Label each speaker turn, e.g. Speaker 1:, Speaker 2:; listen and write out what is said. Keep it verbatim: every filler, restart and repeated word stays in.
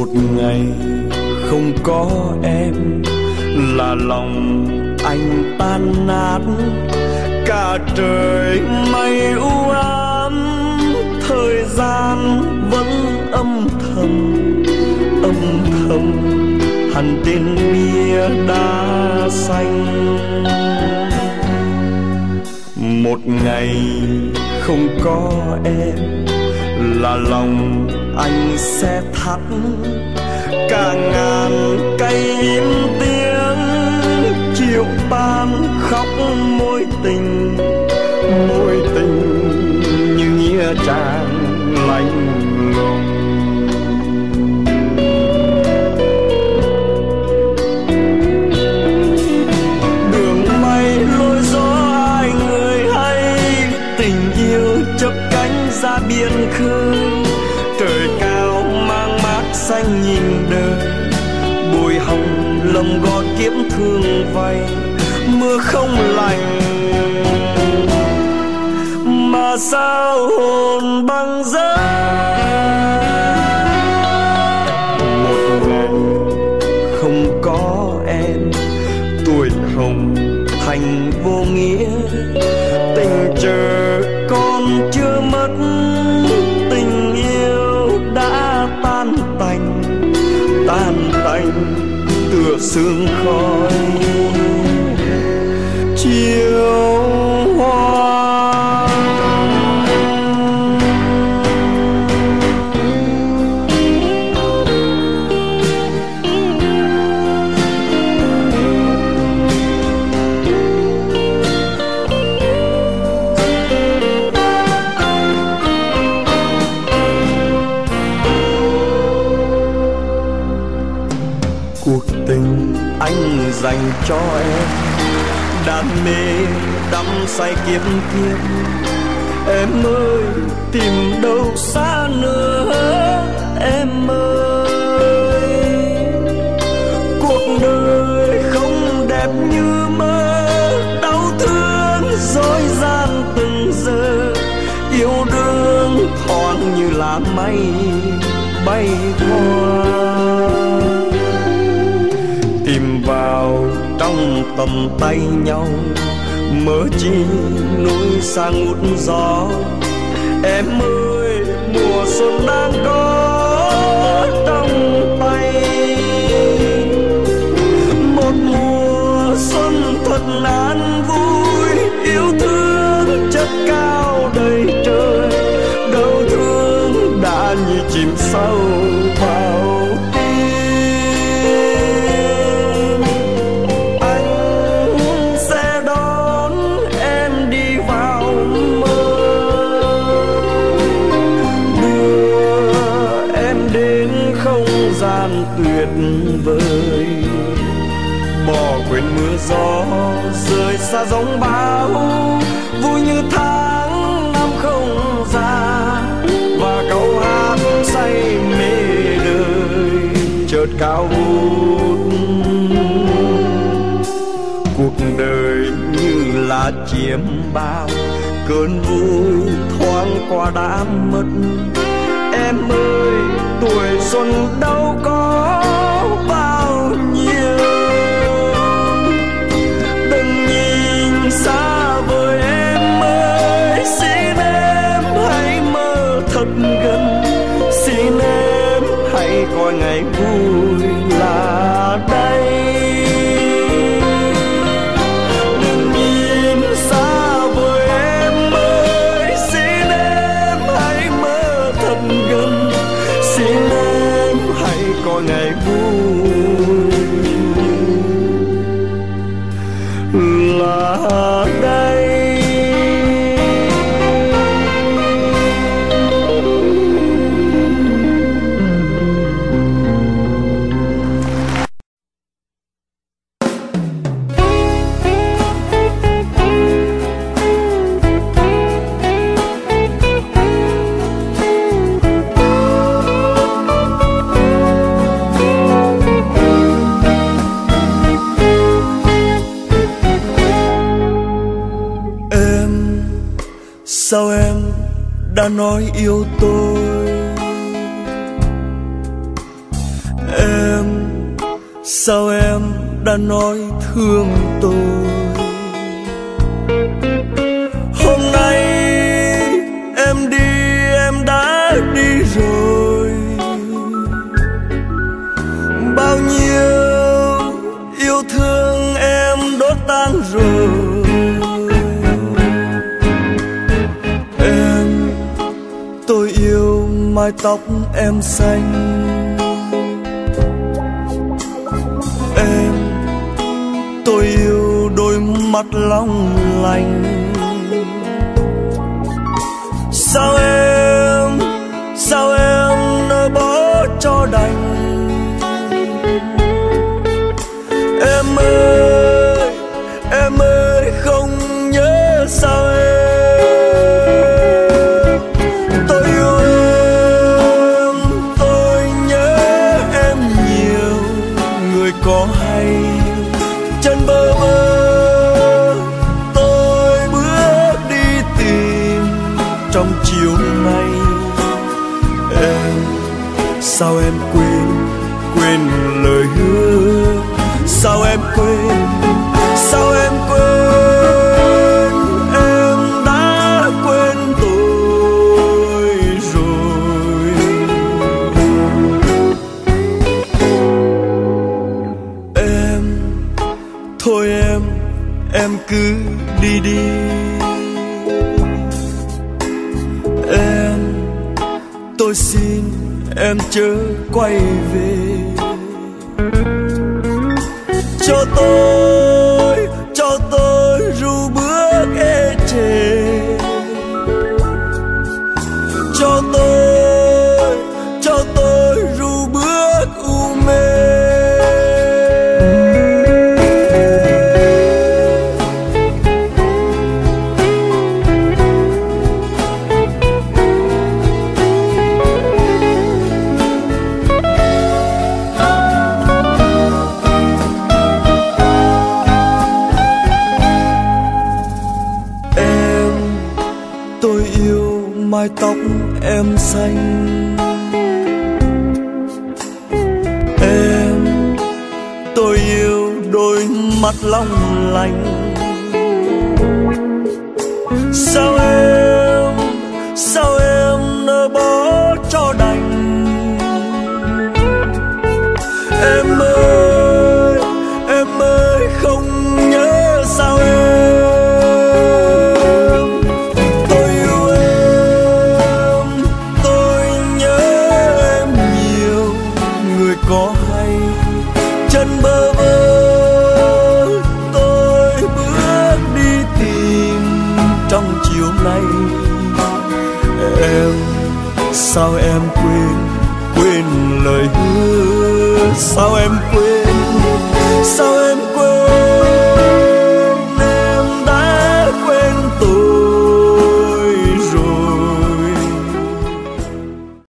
Speaker 1: Một ngày không có em là lòng anh tan nát, cả trời mây u ám, thời gian vẫn âm thầm âm thầm hằn tên bia đá xanh. Một ngày không có em là lòng anh sẽ thắt, cả ngàn cây im tiếng chiều ban khóc mối tình, mối tình như nghĩa trang lạnh lùng. Đường mây lối gió ai người hay, tình yêu chớp cánh ra biển khơi, trời cao mang mát xanh nhìn đời, bụi hồng lồng gót kiếm thương vay, mưa không lạnh mà sao hồn băng giá. Một ngày không có em, tuổi hồng thành vô nghĩa, tình chờ con chưa mất, tình yêu đã tan tành tan tành tựa sương khói chiều hoa. Cuộc tình anh dành cho em, đam mê đắm say kiếp kiếp. Em ơi tìm đâu xa nữa, em ơi cuộc đời không đẹp như mơ, đau thương dối gian từng giờ, yêu đương thoáng như lá mây bay qua. Tìm vào trong tầm tay nhau, mơ chi núi xa ngút gió. Em ơi mùa xuân đang có trong tay, một mùa xuân thật an vui, yêu thương chất cao đầy trời, đau thương đã như chìm sâu vào. Tuyệt vời bỏ quên mưa gió rơi xa giống bão, vui như tháng năm không già, và câu hát say mê đời chợt cao vút. Cuộc đời như là chiếm bao, cơn vui thoáng qua đã mất. Em ơi tuổi xuân đâu có bao nhiêu, đừng nhìn xa vời em ơi, xin em hãy mơ thật gần, xin em hãy coi ngày vui là đây. Đừng nhìn xa vời em ơi, xin em hãy mơ thật gần, xin em hãy coi ngày vui là đây. Sao em đã nói yêu tôi, Sao em đã nói thương tôi? Hôm nay em đi, em đã đi rồi. Bao nhiêu yêu thương em đốt tan rồi. Em, tôi yêu mái tóc em xanh. Em, tôi yêu đôi mắt long lanh. Sao em, sao em nỡ bỏ cho đành? Em ơi, em ơi không nhớ sao em? Tôi yêu em, tôi nhớ em nhiều. Người có hay chân bơ vơ, tôi bước đi tìm trong chiều nay. Em, sao em quên, quên lời hứa? Sao em quên, sao em quên? Em đã quên tôi rồi. Em, thôi em, em cứ đi đi. Em, tôi xin em chớ quay về. Cho tôi, cho tôi ru bước ê chề. Cho tôi, cho tôi ru bước u mê. Tôi yêu mái tóc em xanh. Em, tôi yêu đôi mắt long lanh. Sao em, sao em nỡ bỏ cho đành? Em ơi, em ơi không nhớ sao em? Có hay chân bơ vơ, tôi bước đi tìm trong chiều nay. Em, sao em quên, quên lời hứa? Sao em quên, sao em